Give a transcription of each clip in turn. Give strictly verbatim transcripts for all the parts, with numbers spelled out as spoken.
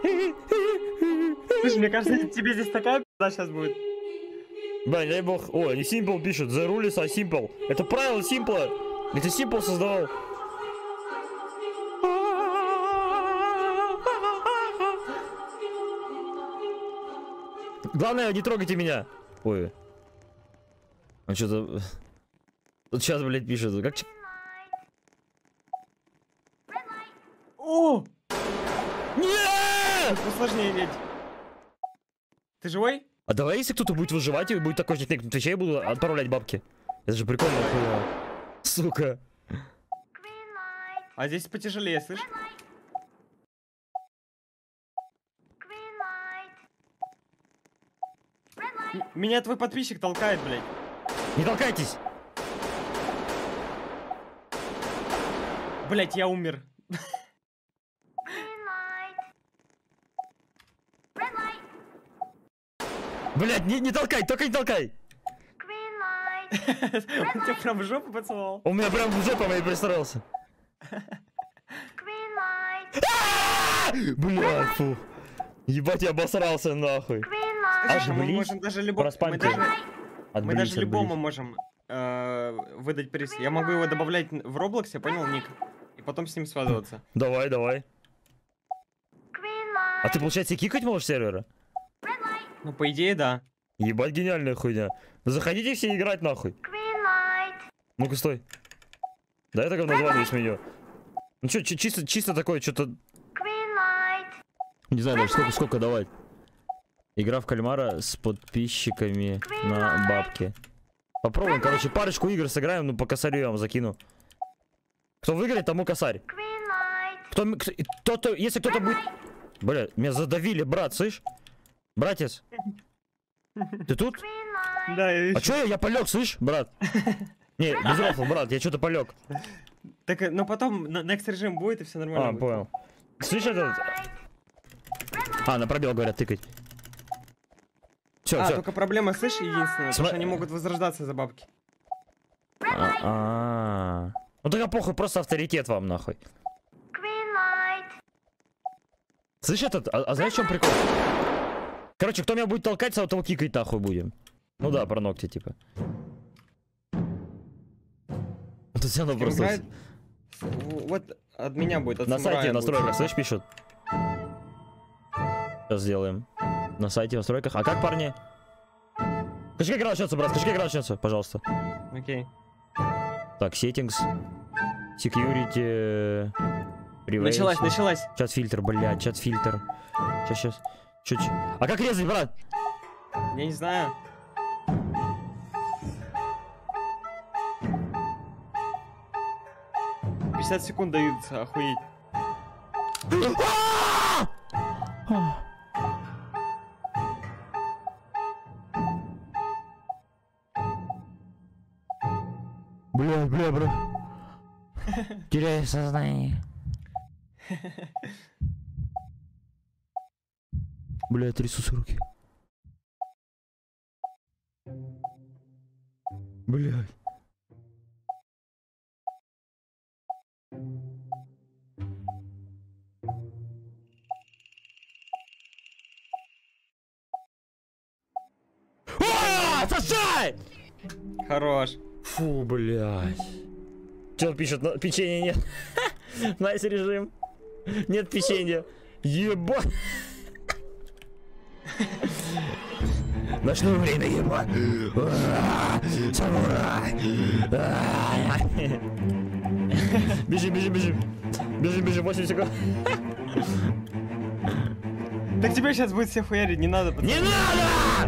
Слушай, мне кажется, тебе здесь такая пизда сейчас будет. Бля, дай бог. О, не Simple пишет. The rules are simple. Это правило Simple. Это Simple создавал. Главное, не трогайте меня. Ой. Он что-то... Тут сейчас, блядь, пишет. Как... О! Нет! Усложнее ведь. Ты живой? А давай, если кто-то будет выживать и будет такой же на Твиче, я буду отправлять бабки. Это же прикольно. Сука. А здесь потяжелее, слышь? Меня твой подписчик толкает, блядь. Не толкайтесь! Блядь, я умер. Блядь, не, не толкай, только не толкай! Он тебя прям в жопу поцеловал. Он меня прям в жопу моей пристроился. Блядь, фу. Ебать, я обосрался нахуй. Слушай, мы можем даже любому... Мы даже, отблить, мы даже любому отблить. можем э, выдать приз. Я могу его добавлять в Roblox, я понял, ник? И потом с ним связываться. Давай, давай. А ты, получается, кикать можешь сервера? Ну, по идее, да. Ебать, гениальная хуйня. Заходите все играть нахуй. Ну-ка, стой. Да, я такое название сменю. Ну что, чисто, чисто такое, что-то... Не знаю даже, сколько, сколько давать. Игра в кальмара с подписчиками на бабки. Попробуем, короче, парочку игр сыграем, ну по косарю я вам закину. Кто выиграет, тому косарь. Кто, кто, кто, если кто-то будет... Бля, меня задавили, брат, слышь? Братец. Ты тут? Да, я вижу. А чё я, я полег, слышь, брат? Не, без рофла, брат, я что-то полег. Так, ну потом next режим будет и все нормально. А, будет. понял. Слышь, этот... А, на пробел говорят, тыкать. Все, а, все. только проблема, слышь, единственная, Сма... потому что они могут возрождаться за бабки. А, -а, -а. Ну тогда похуй, просто авторитет вам нахуй. Слышь, этот, а, а знаешь, в чем прикол? Короче, кто меня будет толкать, того кикать нахуй будем. Ну да, про ногти, типа. Тут все равно просто... Играет... Вот от меня будет, от на сайте будет. настройках, слышь, пишут. Сейчас сделаем. На сайте настройках. А как, парни? Скажи, как игра начнется, брат, скажи, как игра начнется, пожалуйста. Окей. Так, settings. Security. Privacy. Началась, началась. Чат-фильтр, блядь, чат-фильтр. Сейчас, сейчас. Чуть-чуть. А как резать, брат? Я не знаю. пятьдесят секунд даются, охуеть. Бля, бля, бля. Теряю сознание. Бля, трясутся руки. Блядь. О, сосай! Хорош. Фу, блядь. Что пишет? No, печенья нет. Найс режим. Нет печенья. Ебать. Ночное время, ебать. Самурай. Бежим, бежим, бежим. Бежим, бежим, восемь секунд. Так тебя сейчас будет все хуярить, не надо. Не надо!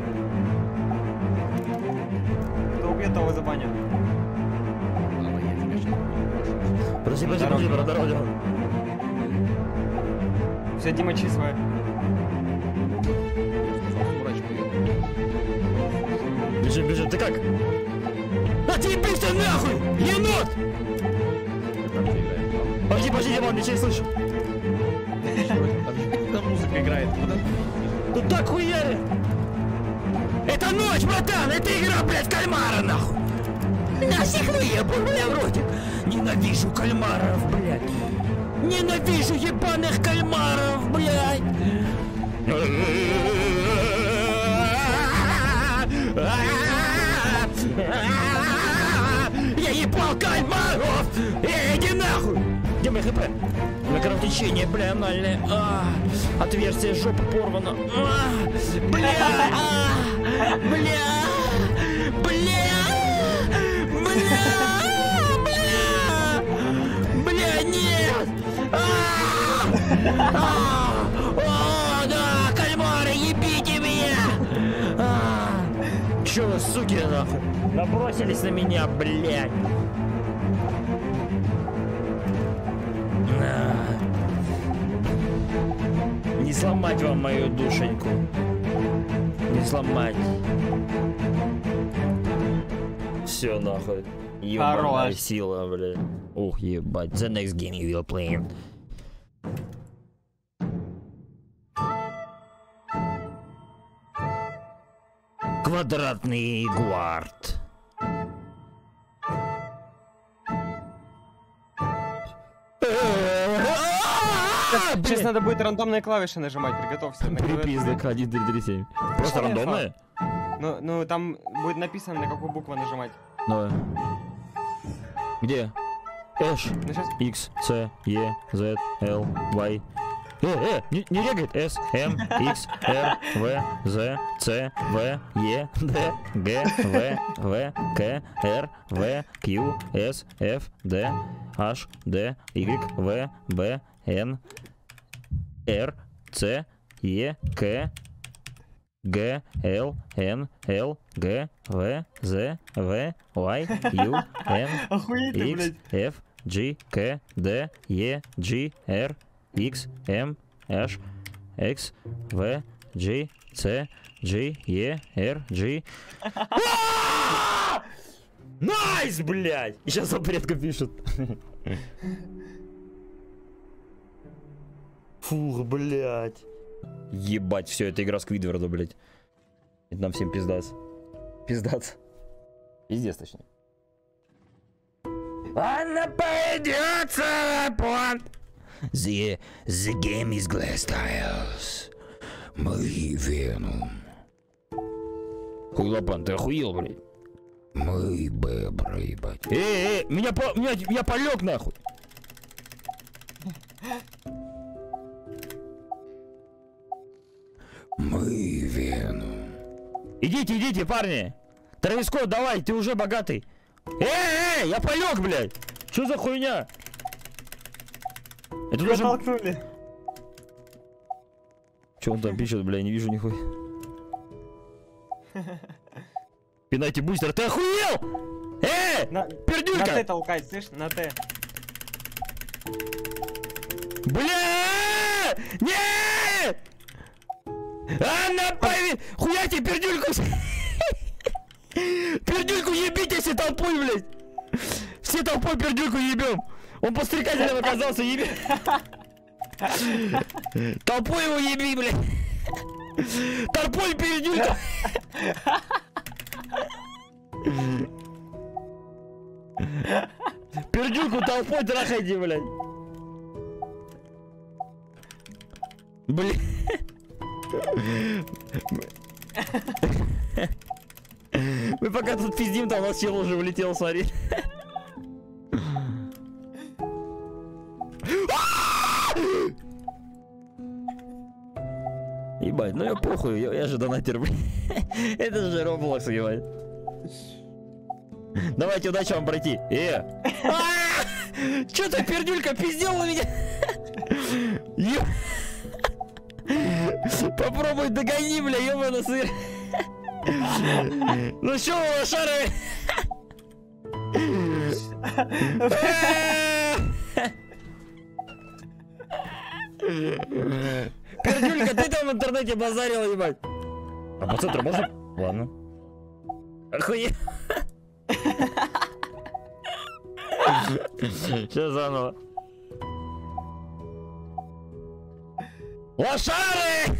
Кто убьет, того забанят. Подожди, подожди, подожди, брат, дорогу. Все, Дима чистая. Бежи, бежи, ты как? Отъебись ты нахуй, енот! Подожди, подожди, Димон, ничего не слышу. Там музыка играет. Тут так хуярит! Это ночь, братан! Это игра, блядь, кальмара, нахуй! На всех выебу, бля, в ротик! Ненавижу кальмаров, блядь! Ненавижу ебаных кальмаров, блядь! хп. У меня кровотечение, бля, анальное. А, отверстие жопы порвано. А, бля, а, бля, бля, бля, бля, бля, нет. А, а, о, да, кальмары, ебите меня. А, чё вы, суки, нахуй? Набросились на меня, блядь. На. Не сломать вам мою душеньку. Не сломать. Все нахуй. Ебаная сила, блядь. Ух, ебать. The next game you will play. Квадратный гвард. Сейчас надо будет рандомные клавиши нажимать, приготовься. Припиздок один, три, три, семь. Просто рандомные? Ну, ну, там будет написано, на какую букву нажимать. Давай. Где? Эш, Ну, сейчас... X, C, E, Z, L, Y. Э, э, не, не регает. S, M, X, R, V, Z, C, V, E, D, G, V, V, K, R, V, Q, S, F, D, H, D, Y, V, B, N, R, C, E, K, G, L, N, L, G, V, Z, V, Y, U, N, X, F, G, K, D, E, G, R, X, M, H, X, V, G, C, G, E, R, G. Найс, блядь! И сейчас он предка пишет. Фух, блядь. Ебать, все, это игра Сквидварда, блядь. Это нам всем пиздец. Пиздец. Пиздец, точнее. Она пойдется, понт. The, the game is glass tiles. Мы Веном. Хуйлопан, ты охуел, блядь? Мы бебры, ебать. Эй, эй, меня, по, меня, меня полег нахуй. Мы Веном. Идите, идите, парни. Трависко, давай, ты уже богатый. Эй, эй, я полег, блядь. Что за хуйня? Это должен... толкнули. Че он там пишет, бля, я не вижу нихуя. Пинайте бустер, ты охуел? Э, на, пердюлька! На Т толкай, слышь, на Т. Бля! Нет! Анна, пови... Хуяйте пердюльку! Пердюльку ебите все толпой, блядь! Все толпой пердюльку ебем! Он подстрекателем оказался, еби! Толпой его еби, блядь! Торпой пердюлька! Пердюльку толпой трахайте, блядь! Блядь! Мы пока тут пиздим, там у нас чел уже улетел, смотри. Ебать, ну я похуй, я, я же донатер, блядь. Это же Roblox, ебать. Давайте, удачи вам пройти. Э! Чё ты, пердюлька, пиздел на меня? Попробуй догони, бля, ёбаный сыр. Ну чё, лошары? Пердюлька, ты там в интернете базарил, ебать. А по центру можно? Ладно. Охуеть. Сейчас заново. Лошары!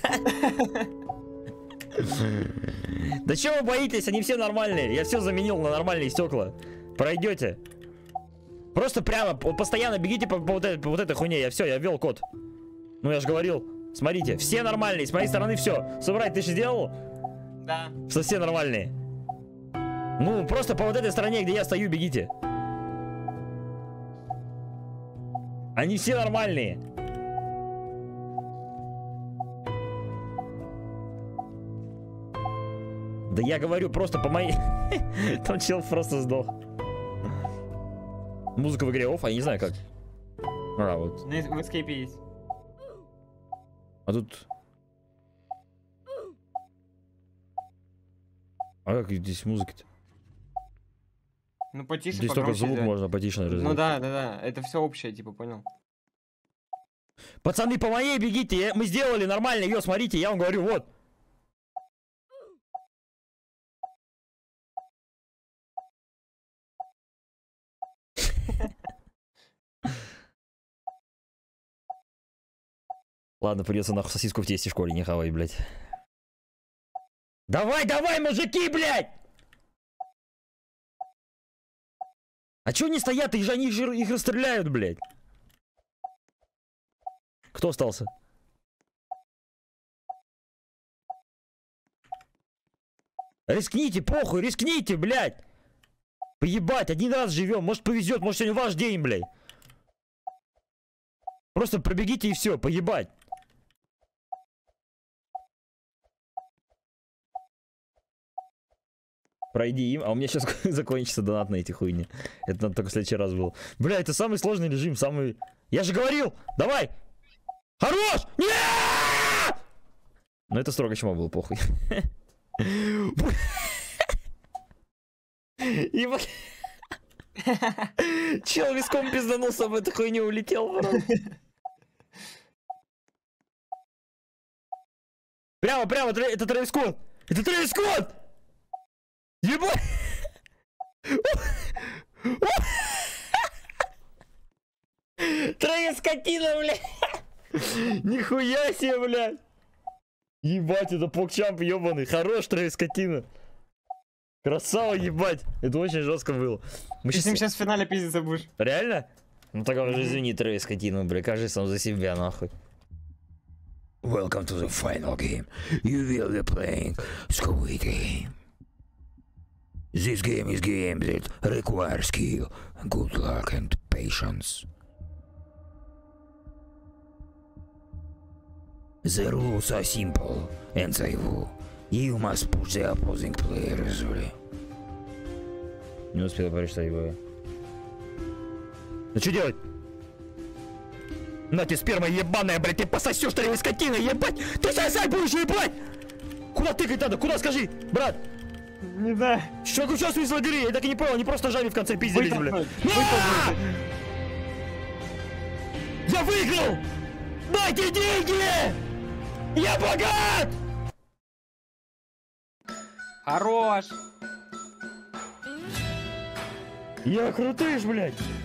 Да чего вы боитесь? Они все нормальные. Я все заменил на нормальные стекла. Пройдете. Просто прямо, постоянно бегите по, по, вот, этой, по вот этой хуйне. Я все, я ввел код. Ну я же говорил. Смотрите, все нормальные. С моей стороны все. Собрать ты же сделал? Да. Что все нормальные. Ну, просто по вот этой стороне, где я стою, бегите. Они все нормальные. Да я говорю просто по моей... Там чел просто сдох. Музыка в игре офф, а я не знаю как. А, вот. В Escape есть. А тут... А как здесь музыка-то? Ну потише, Здесь только погромче звук сделать. можно потише Ну разделить. да, да, да. Это все общее, типа, понял. Пацаны, по моей бегите, я- мы сделали нормально, ее, смотрите, я вам говорю, вот. Ладно, придется нахуй сосиску в тесте в школе не хавай, блядь. Давай, давай, мужики, блядь! А чё они стоят? Их же они же их расстреляют, блядь. Кто остался? Рискните, похуй, рискните, блядь! Поебать, один раз живем, может повезет, может сегодня ваш день, блядь. Просто пробегите и все, поебать. Пройди им, а у меня сейчас закончится донат на эти хуйни. Это надо только в следующий раз был. Бля, это самый сложный режим, самый... Я же говорил! Давай! Хорош! Нет! Ну это строго чмо было, похуй. Ебать. Чел виском пизданулся, в эту хуйню улетел, просто. Прямо, прямо, это Трэвис Скотт! Это Трэвис Скотт! Ебать! Трэвис скотина, блядь! Нихуя себе, блядь! Ебать, это покчамп ебаный. Хорош, Трэвис скотина. Красава, ебать. Это очень жестко было. Мы Ты с ним щас... сейчас в финале пиздиться будешь. Реально? Ну так уже извини, Трэвис скотина, бля. Кажи сам за себя, нахуй. Welcome to the final game. You will be playing Squid Game. This game is game that requires skill, good luck and patience. The rules are simple and simple. You must push the opposing player easily. Не успел прочитать его. Ну что делать? На тебе сперма ебаная, блядь, ты пососешь, ты скотина, ебать! Ты сосать будешь, ебать! Куда тыкать надо? Куда, скажи, брат? Не знаю. Что участвуешь в лагере? Я так и не понял, они просто жами в конце пиздились, бля. Вытолкнуть. Я выиграл! Дайте деньги! Я богат! Хорош. Я крутыш, блядь!